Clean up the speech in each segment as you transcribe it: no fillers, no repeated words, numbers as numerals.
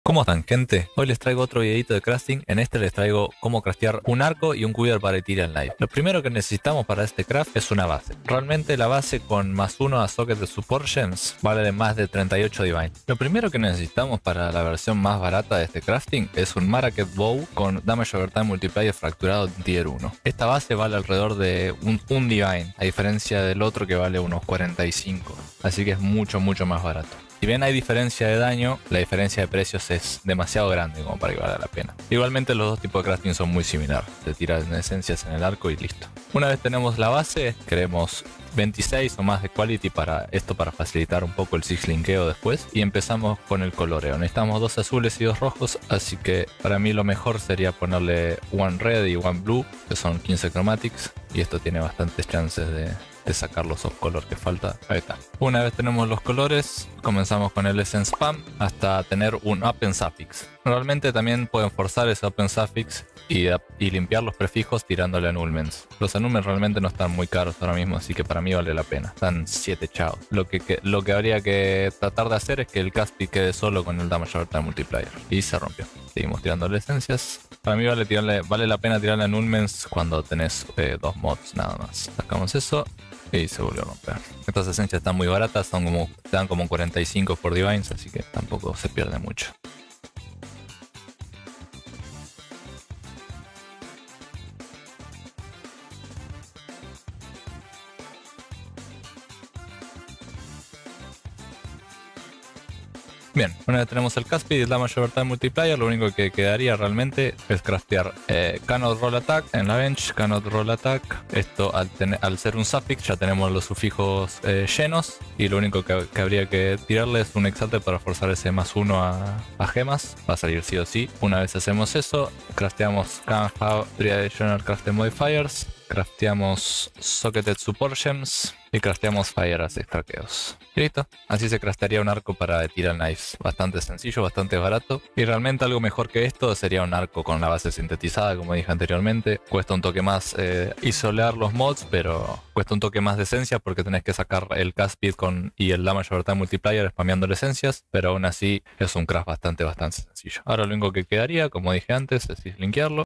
¿Cómo están, gente? Hoy les traigo otro videito de crafting. En este les traigo cómo craftear un arco y un quiver para Ethereum Live. Lo primero que necesitamos para este craft es una base. Realmente la base con +1 a Socket de Support Gems vale de más de 38 Divine. Lo primero que necesitamos para la versión más barata de este crafting es un Maraket Bow con Damage Over Time Multiplier fracturado en Tier 1. Esta base vale alrededor de un Divine, a diferencia del otro que vale unos 45. Así que es mucho más barato. Si bien hay diferencia de daño, la diferencia de precios es demasiado grande como para que valga la pena. Igualmente los dos tipos de crafting son muy similares. Se tiran esencias en el arco y listo. Una vez tenemos la base, queremos 26 o más de quality para facilitar un poco el six-linkeo después. Y empezamos con el coloreo. Necesitamos 2 azules y 2 rojos, así que para mí lo mejor sería ponerle 1 red y 1 blue, que son 15 chromatics. Y esto tiene bastantes chances de sacar los off color que falta. Ahí está. Una vez tenemos los colores, comenzamos con el Essence Spam hasta tener un Open Suffix. Normalmente también pueden forzar ese Open Suffix y limpiar los prefijos tirándole annulments. Los annulments realmente no están muy caros ahora mismo, así que para mí vale la pena. Están 7 chavos. Lo que habría que tratar de hacer es que el Caspi quede solo con el Damage Over Time Multiplier. Y se rompió. Seguimos tirándole esencias. Para mí vale la pena tirarle annulments cuando tenés 2 mods nada más. Sacamos eso. Y se volvió a romper. Estas esencias están muy baratas, te dan como 45 por Divines, así que tampoco se pierde mucho. Bien, una vez tenemos el Caspi y el Damage Over Time Multiplier, lo único que quedaría realmente es craftear Cannot Roll Attack en la bench, Cannot Roll Attack. Esto al ser un suffix ya tenemos los sufijos llenos y lo único que habría que tirarle es un Exalte para forzar ese +1 a gemas. Va a salir sí o sí. Una vez hacemos eso, crafteamos Can Have 3 Additional Crafted Modifiers, crafteamos Socketed Support Gems y crafteamos Fire as Extra Chaos. Y listo. Así se craftearía un arco para Ethereum Knives. Bastante sencillo, bastante barato. Y realmente algo mejor que esto sería un arco con la base sintetizada, como dije anteriormente. Cuesta un toque más isolar los mods, pero cuesta un toque más de esencia porque tenés que sacar el cast speed y el Damage Over Time Multiplier spameando esencias. Pero aún así es un craft bastante sencillo. Ahora lo único que quedaría, como dije antes, es linkearlo.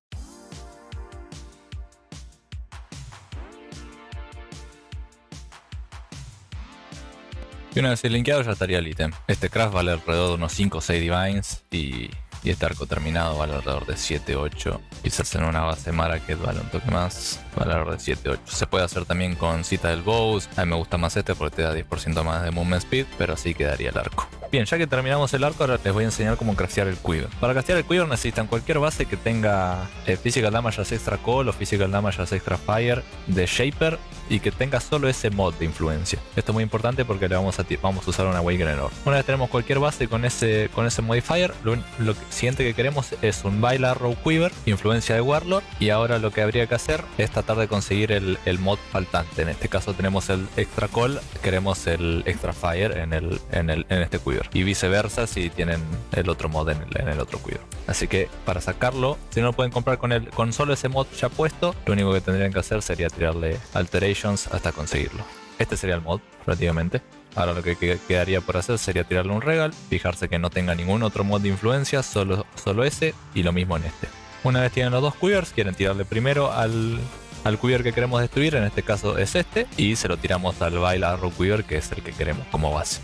Y una vez linkeado ya estaría el ítem. Este craft vale alrededor de unos 5 o 6 divines y este arco terminado vale alrededor de 7 8. Quizás en una base Maraket vale un toque más, vale alrededor de 7 8. Se puede hacer también con Citadel Bows. A mí me gusta más este porque te da 10% más de movement speed, pero así quedaría el arco. Bien, ya que terminamos el arco, ahora les voy a enseñar cómo craftear el quiver. Para craftear el quiver necesitan cualquier base que tenga Physical Damage as Extra Cold o Physical Damage as Extra Fire de Shaper y que tenga solo ese mod de influencia. Esto es muy importante porque le vamos a usar una Awakening Orb. Una vez tenemos cualquier base con ese modifier, lo siguiente que queremos es un Vile Arrow Quiver, influencia de Warlord, y ahora lo que habría que hacer es tratar de conseguir el mod faltante. En este caso tenemos el Extra Cold, queremos el Extra Fire en este quiver. Y viceversa si tienen el otro mod en el otro quiver. Así que para sacarlo, si no lo pueden comprar con solo ese mod ya puesto, lo único que tendrían que hacer sería tirarle Alterations hasta conseguirlo. Este sería el mod, prácticamente. Ahora lo que quedaría por hacer sería tirarle un regal, fijarse que no tenga ningún otro mod de influencia, solo ese, y lo mismo en este. Una vez tienen los dos quivers, quieren tirarle primero al quiver que queremos destruir, en este caso es este, y se lo tiramos al Vile Arrow Quiver, que es el que queremos como base.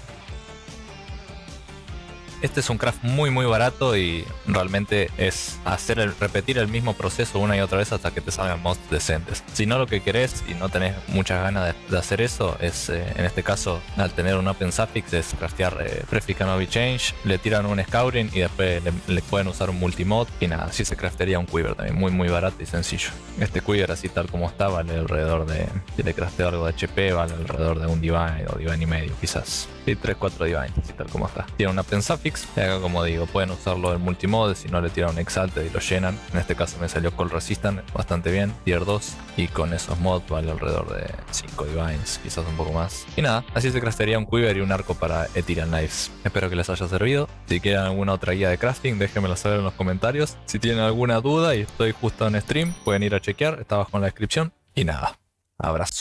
Este es un craft muy barato y realmente es repetir el mismo proceso una y otra vez hasta que te salgan mods decentes. Si no, lo que querés y no tenés muchas ganas de hacer eso es, en este caso, al tener un Open Suffix, es craftear Prefix Cannot Be Changed, le tiran un Scouring y después le pueden usar un multimod y nada, así se craftearía un quiver también, muy barato y sencillo. Este quiver así tal como está vale alrededor de, si le crafteo algo de HP, vale alrededor de un Divine o Divine y medio quizás. Sí, 3-4 Divine, así tal como está. Tiene un Open Suffix. Y acá, como digo, pueden usarlo en multimode, si no le tiran un Exalted y lo llenan. En este caso me salió Cold Resistant bastante bien, tier 2, y con esos mods vale alrededor de 5 Divines, quizás un poco más. Y nada, así se craftearía un quiver y un arco para Ethereum Knives. Espero que les haya servido. Si quieren alguna otra guía de crafting, déjenmelo saber en los comentarios. Si tienen alguna duda y estoy justo en stream, pueden ir a chequear, está abajo en la descripción. Y nada, abrazo.